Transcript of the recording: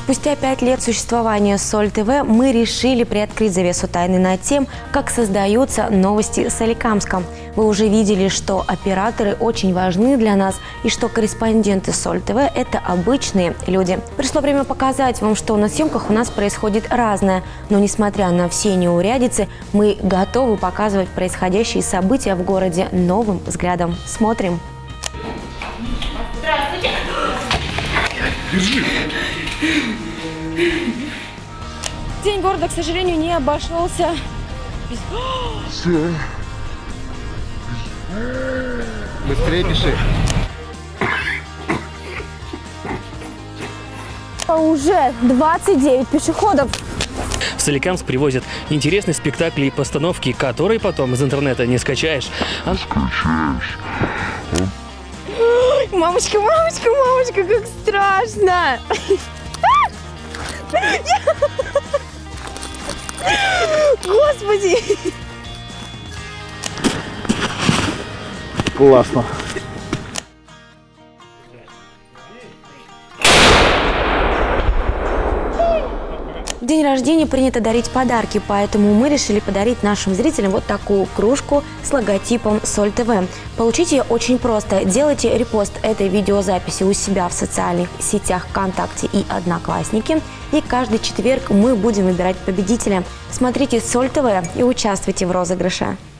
Спустя 5 лет существования Соль ТВ мы решили приоткрыть завесу тайны над тем, как создаются новости Соликамска. Вы уже видели, что операторы очень важны для нас и что корреспонденты Соль ТВ – это обычные люди. Пришло время показать вам, что на съемках у нас происходит разное. Но несмотря на все неурядицы, мы готовы показывать происходящие события в городе новым взглядом. Смотрим. Здравствуйте. Держи. День города, к сожалению, не обошелся. Быстрее пиши. Уже 29 пешеходов. В Соликамск привозят интересные спектакли и постановки, которые потом из интернета не скачаешь. Мамочка, мамочка, мамочка, как страшно! Господи! Классно. В день рождения принято дарить подарки, поэтому мы решили подарить нашим зрителям вот такую кружку с логотипом Соль ТВ. Получить ее очень просто. Делайте репост этой видеозаписи у себя в социальных сетях ВКонтакте и Одноклассники. И каждый четверг мы будем выбирать победителя. Смотрите Соль ТВ и участвуйте в розыгрыше.